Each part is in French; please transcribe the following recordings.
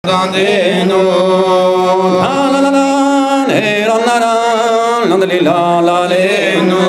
Dandeno la la la la le la la la la la la le no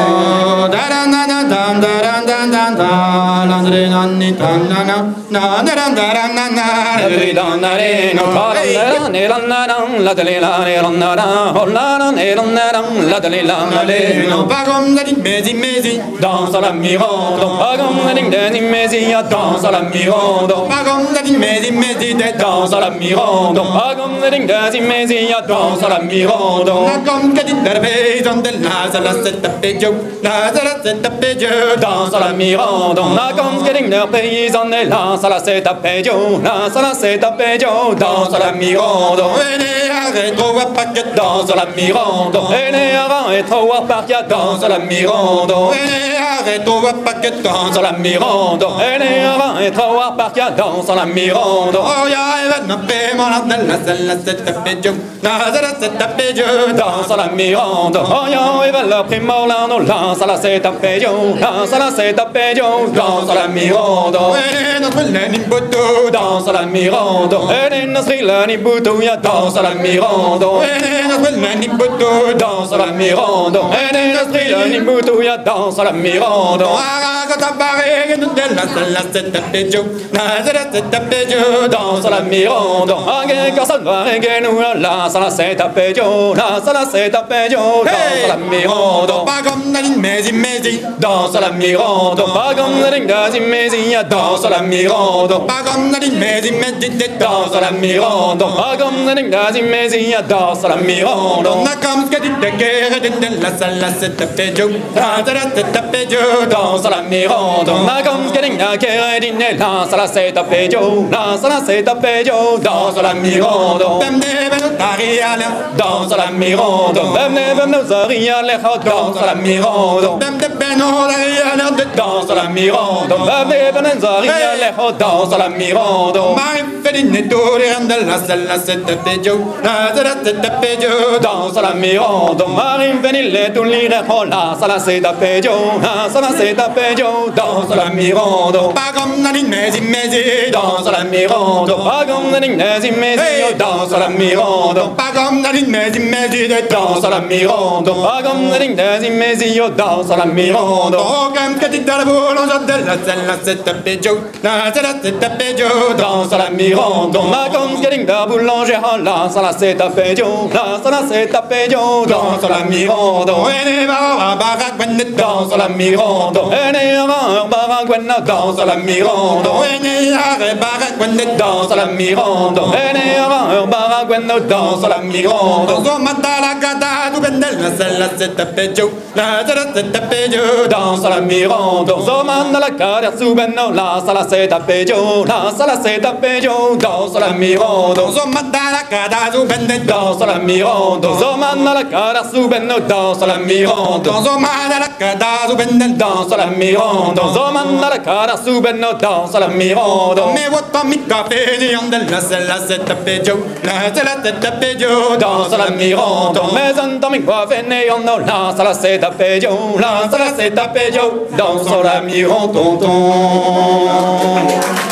da da da da da da da da da la re na ni da na na na da da da na na re da na re no pa la ne la na la da le la re la na la la la ne la na la da le la le no pa gom da di mezi danse la mirando pa gom da di mezi ya danse la mirando pa gom da di mezi de danse la mirando pa gom da di mezi ya danse la mirando la gom da di derbe donde la sala se tapejo la sala se tapejo danse la mirando la gom da di pays donde la sala se tapejo la sala se tapejo danse la mirando ene arrêtro a paquet danse la mirando ene arrêtro a paquet danse la mirando ene arrêtro a paquet danse la mirando ene arrêtro a paquet danse la mirando oh ya even pe mona della sala se tapejo la sala se tapejo danse la mirando oh ya even la prima la no la sala se tapejo la sala se tapejo danse la mirando ene no quella ni butto danse la mirando ene no strilla ni butto ya danse la mirando ene no quella ni butto danse la mirando ene no strilla ni butto ya danse la mirando aga tabare della sala se tapejo la sala se tapejo danse la mirando aga casando che nous la sala se tapejo la sala se tapejo danse la mirando pagam nel mezi danse la mirando pagam nel mezi ya danse la mirando pagam nel mezi danse la mirando pagam nel mezi ya danse la mirando nakam che di della sala se tapejo la sala se tapejo danse la mirando nakam che di la sala se tapejo la sala se tapejo danse la mirando bemne beno tariale danse la mirando bemne beno zariale danse la mirando bemne beno tariale danse la mirando bemne beno zariale danse la mirando mai fedine dore andella sala se tapejo la sala se tapejo danse la mirando mai venile tulire la sala se tapejo la sala se tapejo danse la mirando pagam nani mezi danse la mirando pagam nani mezi danse la mirando pagam nani mezi danse la mirando pagam nani mezi danse la mirando ogam che ti dà la buona della sala se tapejo la sala se tapejo danse la mirando ma con che da boulanger la sala se tapejo la sala se tapejo danse la mirando ene va barak ben danse la mirando ene va barak ben danse la mirando ene va barak ben danse la mirando ene va barak ben danse la mirando come dalla gata tu ben la sala se tapejo la sala se tapejo danse la mirando come dalla cara su ben la sala se tapejo la sala se tapejo danse la mirando come dalla gata su ben danse la mirando come dalla cara su ben danse la mirando come dalla gata su ben danse la mirando come dalla cara su ben danse la mirando me vuota mi caffè di la sala se tapejo la sala se tapejo danse la mirando me sento mi caffè ne la sala se tapejo la sala se tapejo danse la mirando